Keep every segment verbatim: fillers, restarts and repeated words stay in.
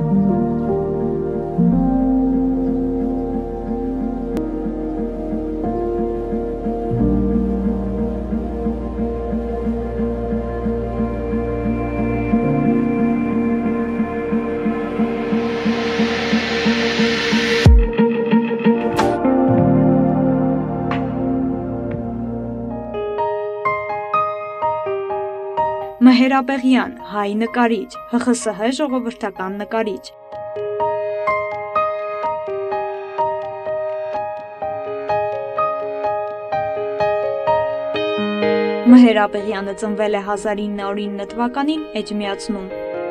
Մհերաբեղյան, հայ նկարիչ, Հ Խ Ս Հ ժողովրդական նկարիչ։ Մհերաբեղյանը ծնվել է հազար ինը հարյուր ինը թվականին Էջմիածնում։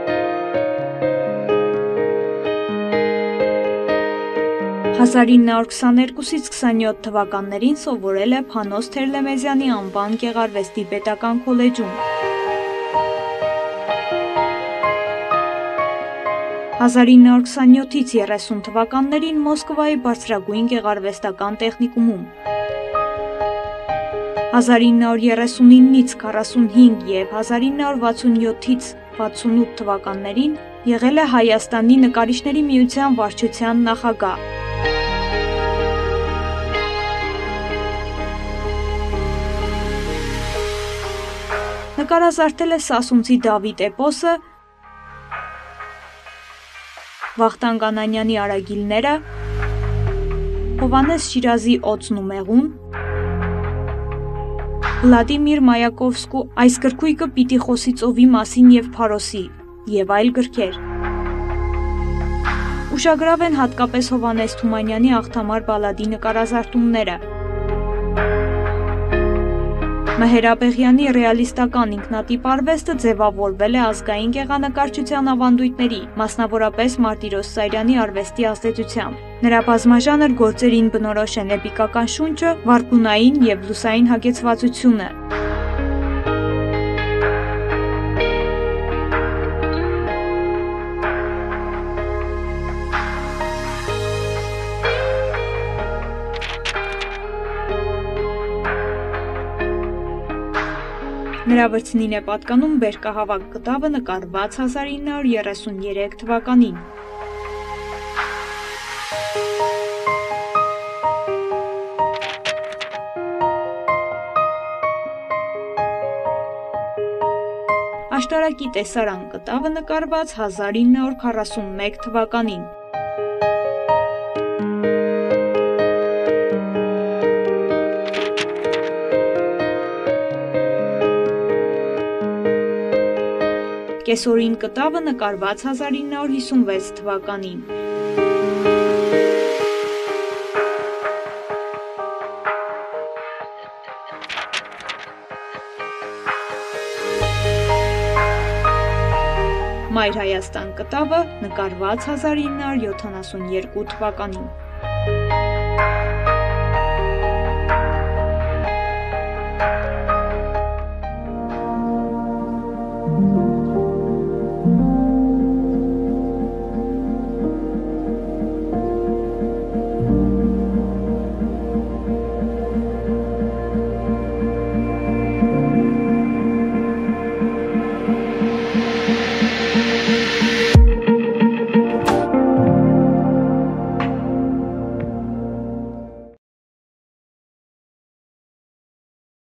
հազար ինը հարյուր քսաներկուսից քսանյոթ թվականներին սովորել է Փանոս Թերլեմեզյանի անվան Գեղարվեստի պետական քոլեջում։ հազար ինը հարյուր քսանյոթից երեսուն թվականներին Մոսկվայի բարձրագույն գեղարվեստական տեխնիկումում։ հազար ինը հարյուր երեսունինից քառասունհինգ և հազար ինը հարյուր վաթսունյոթից վաթսունութ թվականներին եղել է Հայաստանի նկարիչների միության վարչության նախագահ։ Նկարազարդել է Սասունցի Դավիթ էպոսը, Վախթանգ Անանյանի Արագիլները, Հովհաննես Շիրազի Օձն ու մեղուն, Վլադիմիր Մայակովսկու Այս գրքույկը պիտի խոսի ծովի մասին և Փարոսի և այլ գրքեր։ Ուշագրավ են հատկապես Հովհաննես Թումանյանի Աղթամար բալադի նկարազարդումները։ Մհերաբեղյանի ռեալիստական ինքնատիպ արվեստը ձևավորվել է ազգային գեղանկարչության ավանդույթների, մասնավորապես Մարտիրոս Սարյանի արվեստի ազդեցությամբ։ Նրա բազմաժանր գործերին բնորոշ են էպիկական շունչը, վարդունային և լուսային հագեցվածությունը։ Նրա վրձնին է պատկանում բերկահավաք կտավը նկարված հազար ինը հարյուր երեսուներեք թվականին։ Աշտարակի տեսարան կտավը նկարված հազար ինը հարյուր քառասունմեկ թվականին։ Կեսօրին կտավը նկարված հազար ինը հարյուր հիսունվեց թվականին։ Մայր Հայաստան կտավը նկարված հազար ինը հարյուր յոթանասունյերկու թվականին։ Thank you.